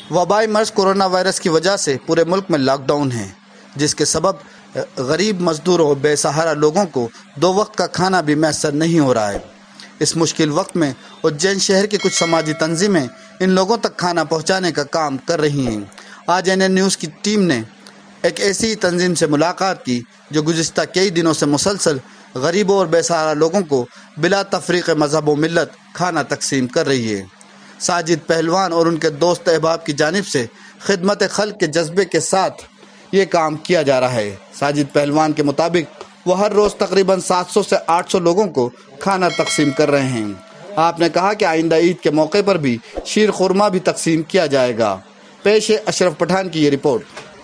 वबाई मर्ज corona virus की वजह से पूरे मुल्क में लॉकडाउन है, जिसके सबब गरीब मजदूरों और बेसहारा लोगों को 2 वक्त का खाना भी मैसर नहीं हो रहा है। इस मुश्किल वक्त में उज्जैन शहर की कुछ समाजी तंजीमें इन लोगों तक खाना पहुंचाने का काम कर रही हैं। आज NN न्यूज़ की टीम ने एक ऐसी तंजीम से मुलाकात की जो गुज़िश्ता कई दिनों से मुसलसल गरीबों और बेसहारा लोगों को बिला तफरीक़ मज़हब व मिल्लत खाना तकसीम कर रही है। साजिद पहलवान और उनके दोस्त अहबाब की जानिब से खिदमत खल्क के जज्बे के साथ ये काम किया जा रहा है। साजिद पहलवान के मुताबिक वो हर रोज़ तकरीबन 700 से 800 लोगों को खाना तकसीम कर रहे हैं। आपने कहा कि आइंदा ईद के मौके पर भी शीर खुरमा भी तकसीम किया जाएगा। पेश है अशरफ पठान की ये रिपोर्ट।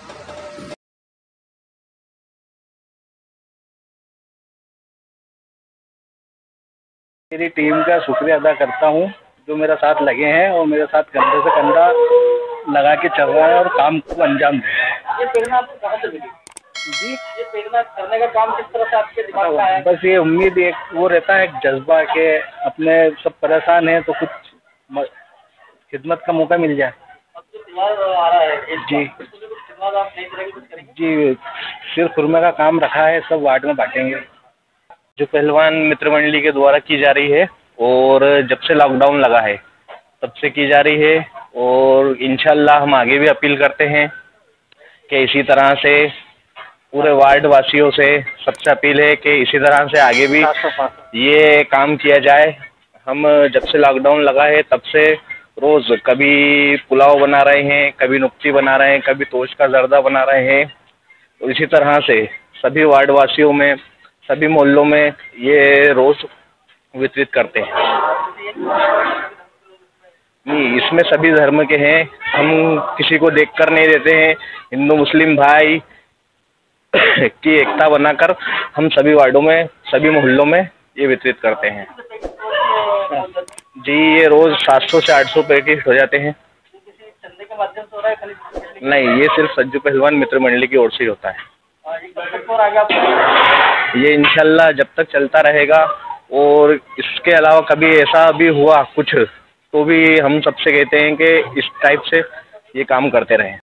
मेरी टीम का शुक्रिया अदा करता हूँ जो मेरे साथ लगे हैं और मेरे साथ कंधे से कंधा लगा के चल रहा है और काम को अंजाम दे रहा है। ये प्रेरणा आपको कहाँ से मिली? जी, ये प्रेरणा करने का काम किस तरह से आपके दिमाग में आया? बस ये उम्मीद एक वो रहता है, एक जज्बा के अपने सब परेशान हैं तो कुछ खिदमत का मौका मिल जाए। अब जो त्योहार आ रहा है जी खिदमत आप नई तरह की कुछ करेंगे? जी, सिर्फ खुरमे का काम रखा है, सब वार्ड में बांटेंगे। जो पहलवान मित्र मंडली के द्वारा की जा रही है और जब से लॉकडाउन लगा है तब से की जा रही है और इंशाल्लाह हम आगे भी अपील करते हैं कि इसी तरह से पूरे वार्ड वासियों से सबसे अपील है कि इसी तरह से आगे भी ये काम किया जाए। हम जब से लॉकडाउन लगा है तब से रोज़ कभी पुलाव बना रहे हैं, कभी नुक्ती बना रहे हैं, कभी तोश का जर्दा बना रहे हैं। तो इसी तरह से सभी वार्ड वासियों में, सभी मोहल्लों में ये रोज़ वितरित करते हैं। नहीं, इसमें सभी धर्म के हैं, हम किसी को देखकर नहीं देते हैं। हिंदू मुस्लिम भाई की एकता बनाकर हम सभी वार्डों में, सभी मोहल्लों में ये वितरित करते हैं। जी, ये रोज़ 700 से 800 पैकेट हो जाते हैं। किसी चंदे के माध्यम से हो रहा है खाली? नहीं, ये सिर्फ सज्जू पहलवान मित्र मंडली की ओर से ही होता है। और आगे आप ये इंशाल्लाह जब तक चलता रहेगा और इसके अलावा कभी ऐसा भी हुआ कुछ तो भी हम सबसे कहते हैं कि इस टाइप से ये काम करते रहें।